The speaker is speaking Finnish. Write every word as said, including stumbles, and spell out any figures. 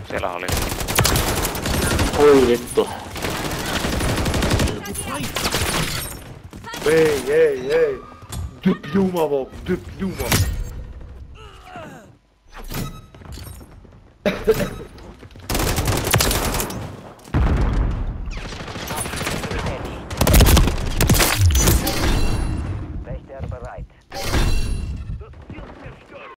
siellä oli. Oi vittu. Ei, ei, ei. Typ jumavo, typ jumavo.